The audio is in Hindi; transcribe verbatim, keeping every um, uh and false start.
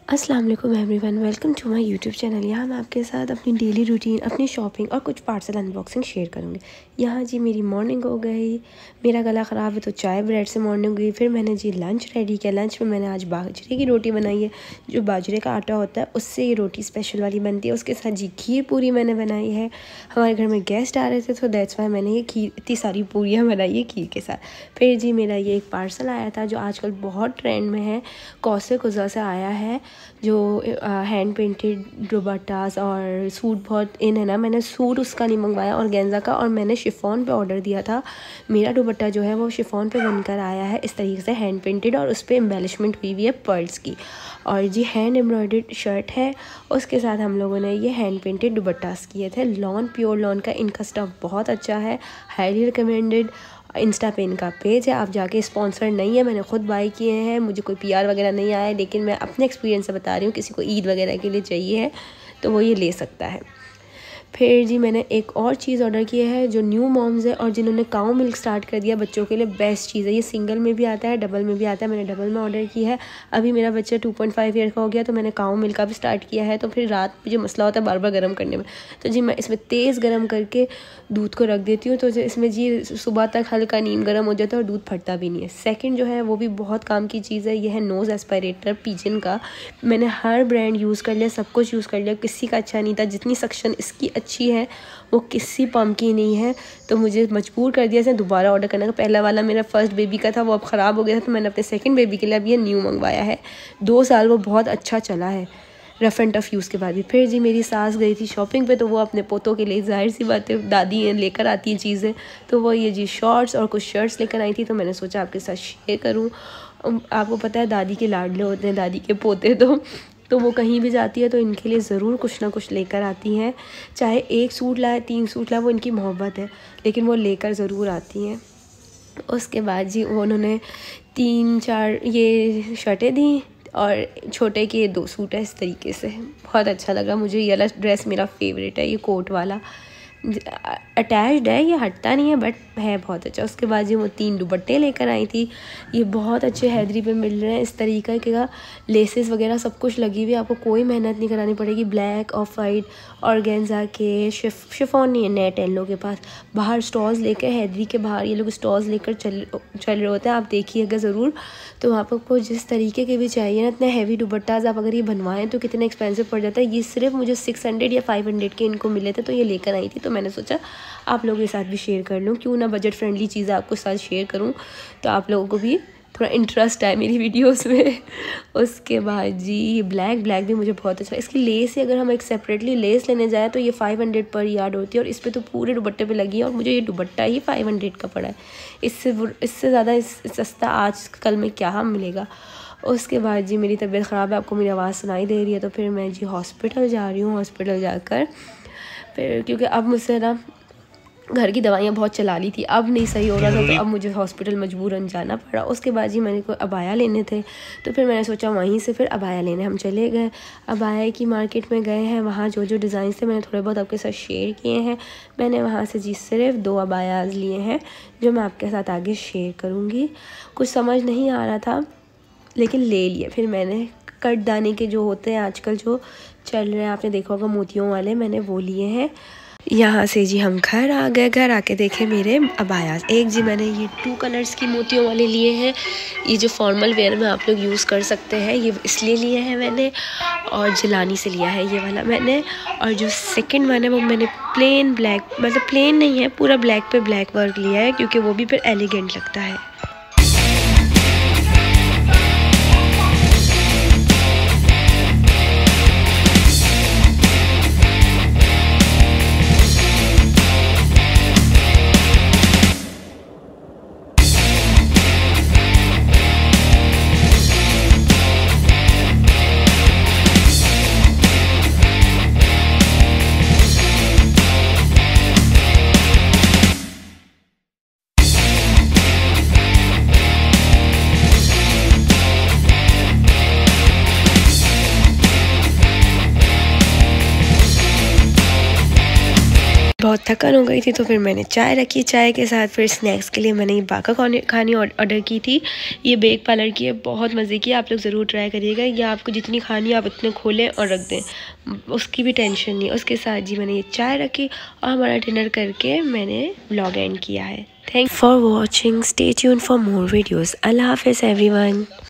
अस्सलाम वालेकुम everyone, welcome to my YouTube channel. यहाँ मैं आपके साथ अपनी डेली रूटीन, अपनी शॉपिंग और कुछ पार्सल अनबॉक्सिंग शेयर करूँगी। यहाँ जी मेरी मॉर्निंग हो गई, मेरा गला ख़राब है तो चाय ब्रेड से मॉर्निंग हुई। फिर मैंने जी लंच रेडी किया। लंच में मैंने आज बाजरे की रोटी बनाई है। जो बाजरे का आटा होता है उससे ये रोटी स्पेशल वाली बनती है। उसके साथ जी खीर पूरी मैंने बनाई है। हमारे घर में गेस्ट आ रहे थे तो दैट्स वाई मैंने ये खीर इतनी सारी पूरियाँ बनाई है खीर के साथ। फिर जी मेरा ये एक पार्सल आया था जो आजकल बहुत ट्रेंड में है, कौसे कुज़ा से आया है, जो हैंड पेंटेड दुपट्टास और सूट बहुत इन है ना। मैंने सूट उसका नहीं मंगवाया ऑर्गेन्जा का, और मैंने शिफॉन पे ऑर्डर दिया था। मेरा दुपट्टा जो है वो शिफॉन पे बनकर आया है इस तरीके से हैंड पेंटेड, और उस पर एम्बेलिशमेंट हुई हुई है पर्ल्स की। और जी हैंड एम्ब्रॉयडर्ड शर्ट है, उसके साथ हम लोगों ने ये हैंड पेंटेड दुपट्टास किए थे। लॉन प्योर लॉन का इनका स्टफ़ बहुत अच्छा है, हाईली रिकमेंडेड। इंस्टा पे इनका पेज है, आप जाके, स्पॉन्सर नहीं है, मैंने खुद बाई किए हैं, मुझे कोई पीआर वगैरह नहीं आया है, लेकिन मैं अपने एक्सपीरियंस से बता रही हूँ। किसी को ईद वगैरह के लिए चाहिए है तो वो ये ले सकता है। फिर जी मैंने एक और चीज़ ऑर्डर किया है जो न्यू मॉम्स है और जिन्होंने काऊ मिल्क स्टार्ट कर दिया बच्चों के लिए, बेस्ट चीज़ है। ये सिंगल में भी आता है, डबल में भी आता है। मैंने डबल में ऑर्डर किया है। अभी मेरा बच्चा टू पॉइंट फाइव ईयर का हो गया तो मैंने काऊ मिल्क का भी स्टार्ट किया है। तो फिर रात मुझे मसला होता है बार बार गर्म करने में, तो जी मैं इसमें तेज़ गर्म करके दूध को रख देती हूँ। तो इसमें जी सुबह तक हल्का नीम गर्म हो जाता है और दूध फटता भी नहीं है। सेकेंड जो है वो भी बहुत काम की चीज़ है, ये है नोज़ एस्पायरेटर पिजन का। मैंने हर ब्रांड यूज़ कर लिया, सब कुछ यूज़ कर लिया, किसी का अच्छा नहीं था। जितनी सक्शन इसकी अच्छी है वो किसी पम्प की नहीं है, तो मुझे मजबूर कर दिया इसे दोबारा ऑर्डर करने का। पहला वाला मेरा फर्स्ट बेबी का था, वो अब ख़राब हो गया था, तो मैंने अपने सेकंड बेबी के लिए अब ये न्यू मंगवाया है। दो साल वो बहुत अच्छा चला है रफ़ एंड टफ़ यूज़ के बाद भी। फिर जी मेरी सास गई थी शॉपिंग पे, तो वो अपने पोतों के लिए, जाहिर सी बात है दादी लेकर आती हैं चीज़ें, तो वो ये जी शॉर्ट्स और कुछ शर्ट्स लेकर आई थी। तो मैंने सोचा आपके साथ शेयर करूँ। आपको पता है दादी के लाडले होते हैं दादी के पोते, तो तो वो कहीं भी जाती है तो इनके लिए ज़रूर कुछ ना कुछ लेकर आती हैं। चाहे एक सूट लाए, तीन सूट लाए, वो इनकी मोहब्बत है, लेकिन वो लेकर ज़रूर आती हैं। उसके बाद जी उन्होंने तीन चार ये शर्टें दी और छोटे के दो सूट है। इस तरीके से बहुत अच्छा लगा मुझे। ये वाला ड्रेस मेरा फेवरेट है, ये कोट वाला अटैच्ड है, ये हटता नहीं है, बट है बहुत अच्छा। उसके बाद जी वो तीन दुपट्टे लेकर आई थी। ये बहुत अच्छे हैदरी पे मिल रहे हैं, इस तरीके के का लेसेस वगैरह सब कुछ लगी हुई है, आपको कोई मेहनत नहीं करानी पड़ेगी। ब्लैक ऑफ वाइट ऑर्गेन्जा के, शिफ शिफॉन नहीं है, नेट है इन लोगों के पास। बाहर स्टॉल्स लेकर, हैदरी के बाहर ये लोग स्टॉल्स लेकर चल चल रहे होते हैं, आप देखिएगा ज़रूर। तो आप आपको जिस तरीके के भी चाहिए ना, इतने हैवी दुपट्टाज आप अगर ये बनवाएं तो कितने एक्सपेंसिव पड़ जाता है। ये सिर्फ मुझे सिक्स हंड्रेड या फाइव हंड्रेड के इनको मिले थे, तो ये लेकर आई थी। तो मैंने सोचा आप लोगों के साथ भी शेयर कर लूँ, क्यों ना बजट फ्रेंडली चीज़ें आपको साथ शेयर करूँ, तो आप लोगों को भी थोड़ा इंटरेस्ट है मेरी वीडियोस में। उसके बाद जी ब्लैक ब्लैक भी मुझे बहुत अच्छा। इसकी लेस ही अगर हम एक सेपरेटली लेस लेने जाए तो ये फाइव हंड्रेड पर यार्ड होती है, और इस पर तो पूरे दुपट्टे पे लगी है, और मुझे ये दुपट्टा ही फाइव हंड्रेड का पड़ा है। इससे इससे ज़्यादा इस सस्ता आज कल में क्या मिलेगा। उसके बाद जी मेरी तबीयत ख़राब है, आपको मेरी आवाज़ सुनाई दे रही है, तो फिर मैं जी हॉस्पिटल जा रही हूँ। हॉस्पिटल जाकर फिर, क्योंकि अब मुझसे ना घर की दवाइयाँ बहुत चला ली थी, अब नहीं सही हो रहा था, तो अब मुझे हॉस्पिटल मजबूरन जाना पड़ा। उसके बाद जी मैंने को अबाया लेने थे, तो फिर मैंने सोचा वहीं से फिर अबाया लेने हम चले गए। अबाया की मार्केट में गए हैं, वहाँ जो जो डिज़ाइन थे मैंने थोड़े बहुत आपके साथ शेयर किए हैं। मैंने वहाँ से जी सिर्फ दो अबायाज लिए हैं जो मैं आपके साथ आगे शेयर करूँगी। कुछ समझ नहीं आ रहा था लेकिन ले लिए। फिर मैंने कट दाने के जो होते हैं आजकल जो चल रहे हैं, आपने देखा होगा मोतियों वाले, मैंने वो लिए हैं। यहाँ से जी हम घर आ गए। घर आके देखे मेरे अबायास। एक जी मैंने ये टू कलर्स की मोतियों वाले लिए हैं, ये जो फॉर्मल वेयर में आप लोग यूज़ कर सकते हैं, ये इसलिए लिए हैं मैंने। और जिलानी से लिया है ये वाला मैंने। और जो सेकंड वन है वो मैंने प्लेन ब्लैक, मतलब प्लेन नहीं है, पूरा ब्लैक पे ब्लैक वर्क लिया है, क्योंकि वो भी फिर एलिगेंट लगता है। बहुत थकान हो गई थी तो फिर मैंने चाय रखी। चाय के साथ फिर स्नैक्स के लिए मैंने ये बाका खानी ऑर्डर की थी। ये बेक पार्लर की है, बहुत मज़े की, आप लोग ज़रूर ट्राई करिएगा। ये आपको जितनी खानी है आप उतने खोलें और रख दें, उसकी भी टेंशन नहीं। उसके साथ जी मैंने ये चाय रखी और हमारा डिनर करके मैंने व्लॉग एंड किया है। Thank for watching, stay tuned for more videos. अल्लाह हाफ़िज़ एवरीवन।